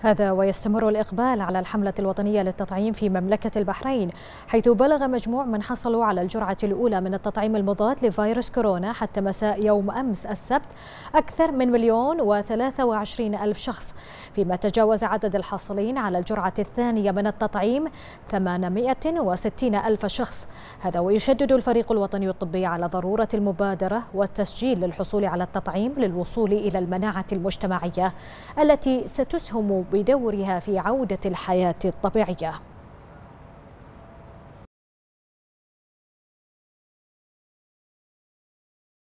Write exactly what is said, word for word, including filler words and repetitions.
هذا ويستمر الإقبال على الحملة الوطنية للتطعيم في مملكة البحرين، حيث بلغ مجموع من حصلوا على الجرعة الأولى من التطعيم المضاد لفيروس كورونا حتى مساء يوم أمس السبت أكثر من مليون وثلاثة وعشرين ألف شخص، فيما تجاوز عدد الحاصلين على الجرعة الثانية من التطعيم ثمانمائة وستين ألف شخص. هذا ويشدد الفريق الوطني الطبي على ضرورة المبادرة والتسجيل للحصول على التطعيم للوصول إلى المناعة المجتمعية التي ستسهم بدورها في عودة الحياة الطبيعية.